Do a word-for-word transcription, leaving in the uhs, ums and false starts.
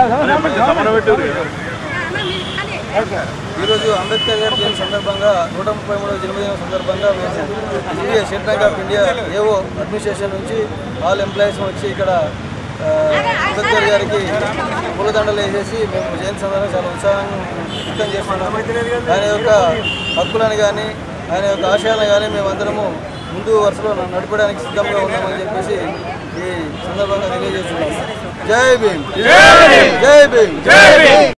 ఈరోజు అంబేద్కర్ గారి జయంతి సందర్భంగా నూట ముప్పై మూడవ జన్మదినం సందర్భంగా మేము India State Bank of India ఏవో అడ్మినిస్ట్రేషన్ నుంచి ఆల్ ఎంప్లాయీస్ వచ్చి ఇక్కడ అంబేద్కర్ గారికి పూలదండలు వేసేసి మేము జయంతి సందర్భంగా చాలా ఉత్సాహంగా వ్యక్తం చేస్తున్నాము. ఆయన యొక్క హక్కులను కానీ ఆయన యొక్క ఆశయాలను కానీ మేమందరము ముందు వరుసలో నడపడానికి సిద్ధంగా ఉన్నామని చెప్పేసి ఈ సందర్భంగా తెలియజేస్తున్నాము. జై భీమ్, జై భీమ్, జై భీమ్.